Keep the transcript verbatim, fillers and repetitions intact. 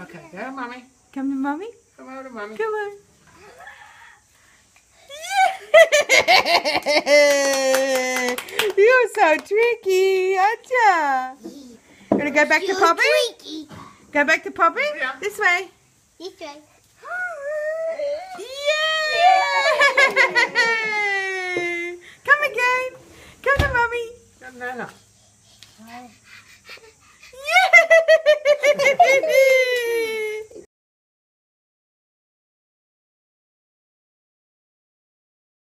Okay, go to mommy. Come to mommy. Come over to mommy. Come on. You're so tricky, aren't ya? You want to go back to Poppy? Tricky. Go back to Poppy? Yeah. This way. This way. Yay! Come again. Come to mommy. No, no, no. Yay!